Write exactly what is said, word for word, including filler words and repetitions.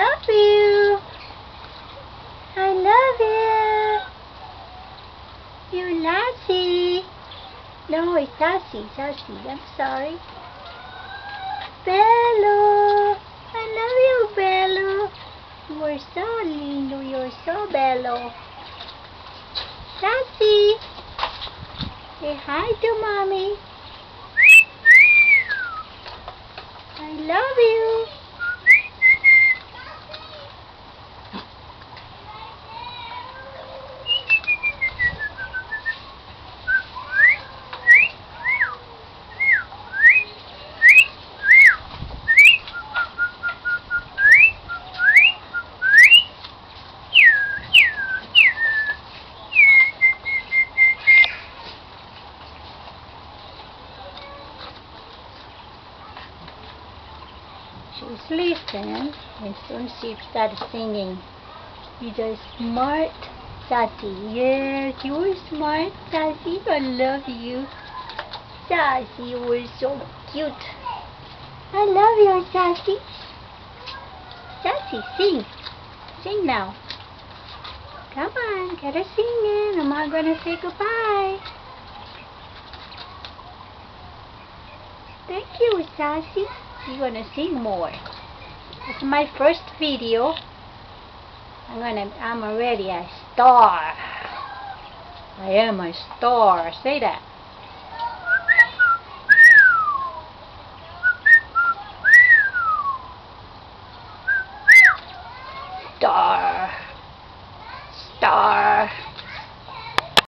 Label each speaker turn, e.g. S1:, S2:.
S1: love you. I love you. You're Lassie. No, it's Sassy. Sassy. I'm sorry. Bello. I love you, Bello. You are so lindo. You're so bello. Sassy. Say hi to mommy. I love you. She's listening, and soon she started singing. You're smart, Sassy. Yes, you're smart, Sassy. I love you. Sassy, you're so cute. I love you, Sassy. Sassy, sing. Sing now. Come on, get her singing. I'm not going to say goodbye. Thank you, Sassy. You're gonna sing more. It's my first video. I'm gonna I'm already a star. I am a star. Say that.